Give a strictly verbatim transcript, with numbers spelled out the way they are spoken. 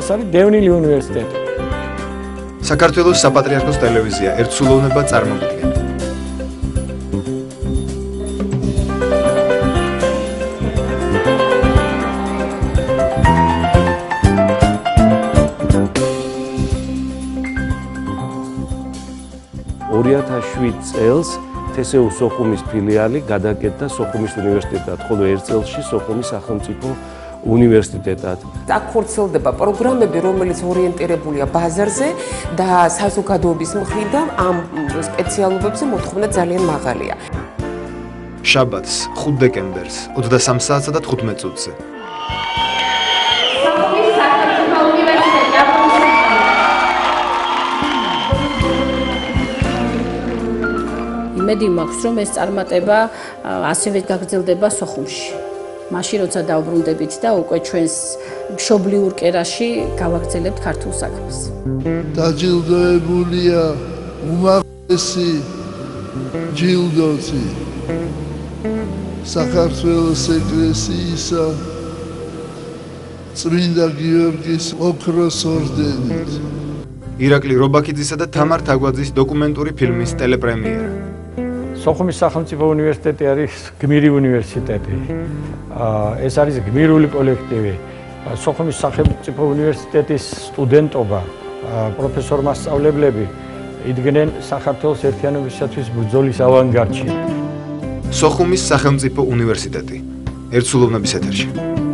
ეს არის დევნილი უნივერსიტეტი. საქართველოს საპატრიარქოს ტელევიზია ერთსულოვნება წარმოგიდგენთ. ორი ათას შვიდ წელს თესეუს სოხუმის ფილიალი გადაკეთდა სოხუმის უნივერსიტეტად, ხოლო ერთ წელში სოხუმის სახელმწიფო უნივერსიტეტად. აქ ხორციელდება პროგრამები, რომელიც ორიენტირებულია ბაზარზე და საზოგადოების მხრიდან ამ სპეციალობებზე მოთხოვნა ძალიან მაღალია. შაბათს ხუთი დეკემბერს ოცდასამ საათსა და თხუთმეტ წუთზე. იმედი მაქვს, რომ ეს წარმატება ასევე გაგრძელდება სოხუმში. მაშინ როცა დავბრუნდებით და უკვე ჩვენს მშობლიურ კერაში გავაგრძელებთ ქართულ საქმეს. დაჯილდოებულია უმაღლესი ჯილდოთი საქართველოს ეკლესიისა წმინდა გიორგის ოქროს ორდენით. ირაკლი რობაქიძისა და თამარ თაგვაძის დოკუმენტური ფილმის ტელეპრემიერა. სოხუმის სახელმწიფო უნივერსიტეტი არის გმირი უნივერსიტეტი. ეს არის გმირული კოლექტივი. სოხუმის სახელმწიფო უნივერსიტეტის სტუდენტობა, პროფესორ-მასწავლებლები იდგნენ საქართველოს ერთიანობისათვის ბრძოლის ავანგარდში. სოხუმის სახელმწიფო უნივერსიტეტი ერთსულოვნების ეთერში.